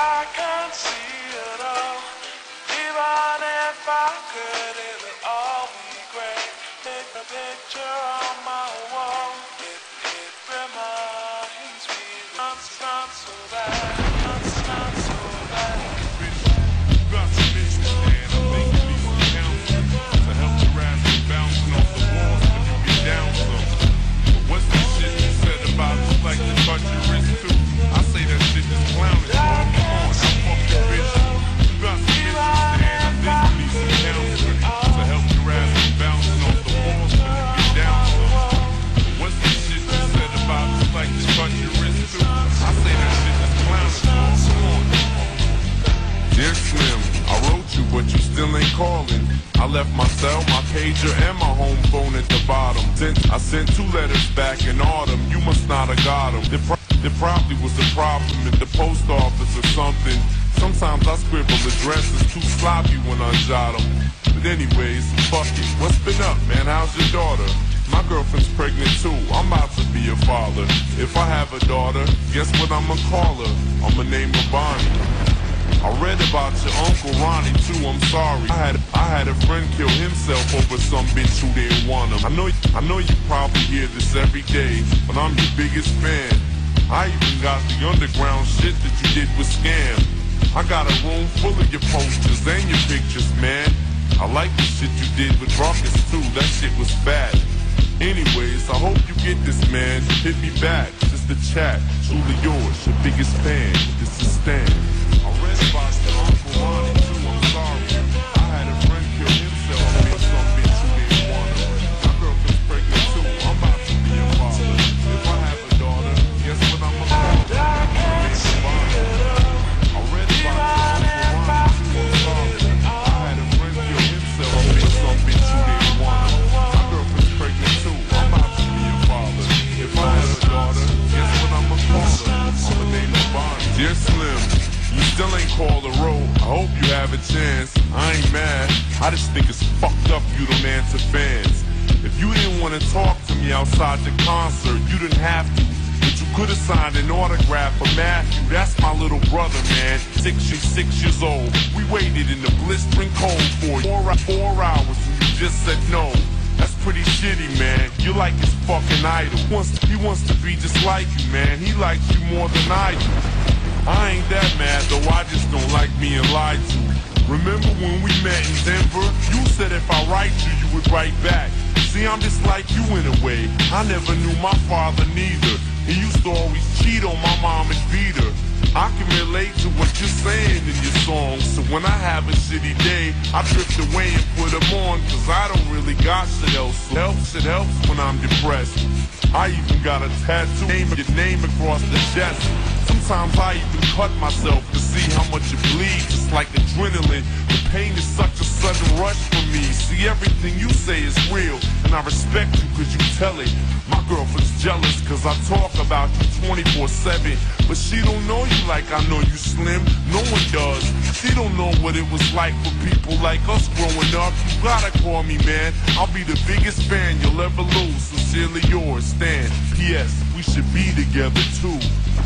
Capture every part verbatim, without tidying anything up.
I can see it all. Even if I could, it would all be great. Take a picture on my wall. It, it reminds me that it's not so bad. It's not so bad. Got some bitches, man. I think you need some counseling to help your ass from bouncing off the walls when you get down some. But what's that shit you said about us like to cut your wrist too? I say that shit is clownish. Come on, I fuck your bitch. You got some bitches, man. I think you need some counseling to help your ass from bouncing off the walls when you get down some. But what's that shit you said about us like to cut your wrist too? I say that shit is clownish. Come on. Dear Slim, I wrote you, but you still ain't calling. I left my cell, my pager, and my home phone at the bottom. Since I sent two letters back in autumn, you must not have got them. There, pro there probably was a problem at the post office or something. Sometimes I scribble addresses too sloppy when I jot them. But anyways, fuck it. What's been up, man? How's your daughter? My girlfriend's pregnant too. I'm about to be a father. If I have a daughter, guess what I'ma call her? I'ma name her Bonnie. I read about your Uncle Ronnie too, I'm sorry. I had I had a friend kill himself over some bitch who didn't want him. I know I know you probably hear this every day, but I'm your biggest fan. I even got the underground shit that you did with Scam. I got a room full of your posters and your pictures, man. I like the shit you did with Rockets too, that shit was bad. Anyways, I hope you get this, man. Hit me back, just a chat. Truly yours, your biggest fan. This is Stan. I read about your Uncle Ronnie too, I'm sorry. I had a friend kill himself with some bitch who didn't want him. My girlfriend's pregnant too, I'm about to be a father. If I have a daughter, guess what I'ma call her? I read about your Uncle Ronnie too, I'm sorry. I had a friend kill himself with some bitch who didn't want him. My girlfriend's pregnant too, I'm about to be a father. If I have a daughter, guess what I'ma call her? I'ma name her Bonnie. Dear Slim, you still ain't called a road. I hope you have a chance. I ain't mad. I just think it's fucked up you don't answer fans. If you didn't want to talk to me outside the concert, you didn't have to. But you could have signed an autograph for Matthew. That's my little brother, man. Six, she's six years old. We waited in the blistering cold for you. Four, four hours and you just said no. That's pretty shitty, man. You're like his fucking idol. He wants, he wants to be just like you, man. He likes you more than I do. I ain't that mad, though I just don't like being lied to. Remember when we met in Denver? You said if I write you, you would write back. See, I'm just like you in a way. I never knew my father neither. He used to always cheat on my mom and beat her. I can relate to what you're saying in your songs. So when I have a shitty day, I drift away and put them on. Cause I don't really got shit else. So helps, it helps when I'm depressed. I even got a tattoo, name your name across the chest. Sometimes I even cut myself to see how much it bleeds. It's like adrenaline. The pain is such a sudden rush for me. See, everything you say is real, and I respect you cause you tell it. My girlfriend's jealous cause I talk about you twenty-four seven. But she don't know you like I know you, Slim. No one does. She don't know what it was like for people like us growing up. You gotta call me, man. I'll be the biggest fan you'll ever lose. Sincerely yours, Stan. P S. We should be together too.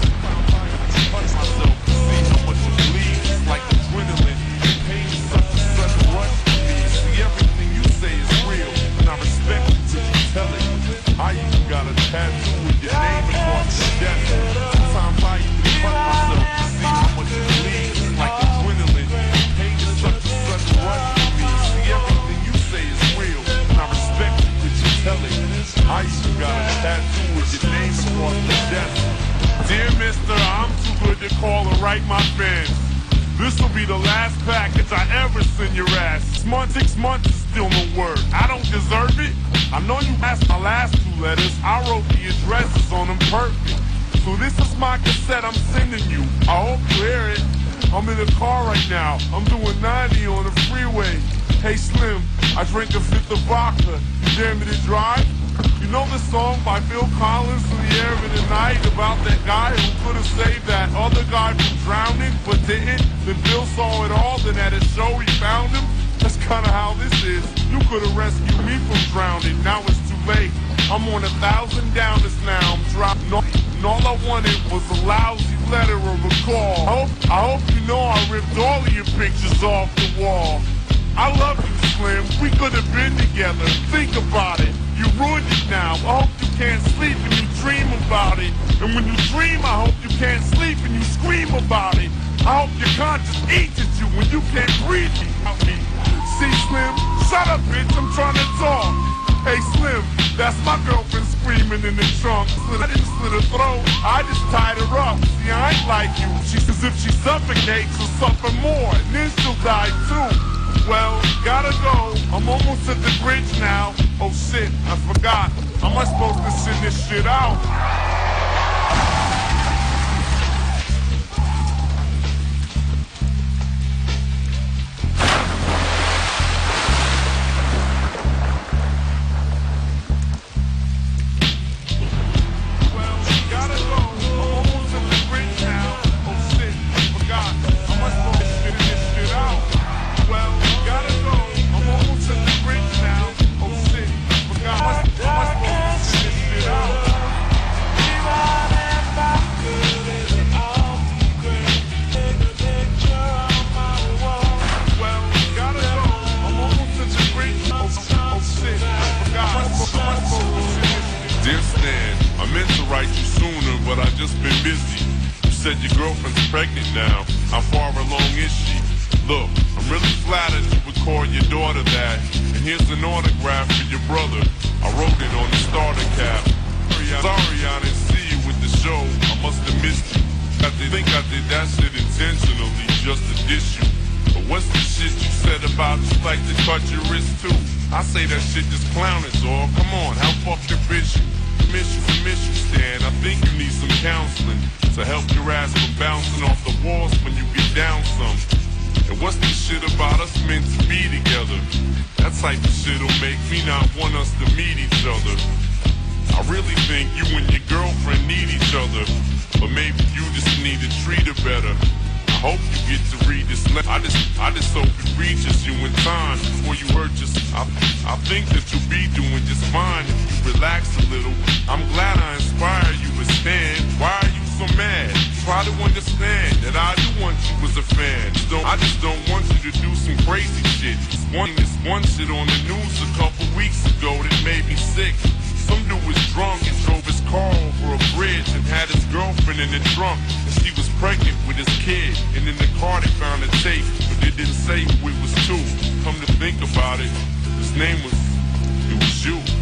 Touch myself to see how much it bleeds. It's like adrenaline. Pain is such a sudden rush for me. See, everything you say is real, and I respect you till you tell it. I even got a tattoo with your name across the chest. Sometimes I even cut myself to see how much it bleeds. It's like adrenaline. Pain is such a sudden rush for me. See, everything you say is real, and I respect you till you tell it. I even got a tattoo with your name across the chest. Dear mister, I'm too good to call or write my fans. This'll be the last package I ever send your ass. Six months, six months is still no word. I don't deserve it. I know you asked my last two letters. I wrote the addresses on them perfect. So this is my cassette I'm sending you. I hope you hear it. I'm in the car right now. I'm doing ninety on the freeway. Hey Slim, I drink a fifth of vodka. You dare me to drive? You know the song by Phil Collins, In the Air of the Night, about that guy who could have saved that other guy from drowning, but didn't? Then Phil saw it all, then at a show he found him? That's kinda how this is. You could have rescued me from drowning, now it's too late. I'm on a thousand downers now, I'm dropping off, and all I wanted was a lousy letter of a call. I hope, I hope you know I ripped all of your pictures off the wall. I love you, Slim. We could have been together. Think about it. You ruined it now. I hope you can't sleep and you dream about it. And when you dream, I hope you can't sleep and you scream about it. I hope your conscience eats at you when you can't breathe without me. See, Slim? Shut up, bitch. I'm trying to talk. Hey, Slim, that's my girlfriend screaming in the trunk. I didn't slit her throat. I just tied her up. See, I ain't like you. She says if she suffocates, she'll suffer more. And then she'll die, too. Well, gotta go. I'm almost at the bridge now. Oh shit, I forgot. How am I supposed to send this shit out? But I just been busy. You said your girlfriend's pregnant now. How far along is she? Look, I'm really flattered you would call your daughter that. And here's an autograph for your brother. I wrote it on the starter cap. Sorry I didn't see you with the show. I must have missed you. I think I did that shit intentionally just to diss you. But what's the shit you said about you like to cut your wrist too? I say that shit just clowning, dawg. Come on, how fucking bitch you? Miss you, miss you, Stan. I think you need some counseling to help your ass from bouncing off the walls when you get down some. And what's this shit about us meant to be together? That type of shit'll make me not want us to meet each other. I really think you and your girlfriend need each other, but maybe you just need to treat her better. I hope you get to read this letter. I just, I just hope it reaches you in time before you hurt yourself. I, I think that you'll be doing just fine if you relax a little. I'm glad I inspire you to stand. Why are you so mad? Try to understand that I do want you as a fan. Don't, I just don't want you to do some crazy shit. This one, this one shit on the news a couple weeks ago that made me sick. Some dude was drunk and drove his car over a bridge and had his girlfriend in the trunk, and she was pregnant with his kid. And in the car they found a tape, but they didn't say who it was to. Come to think about it, his name was, it was you.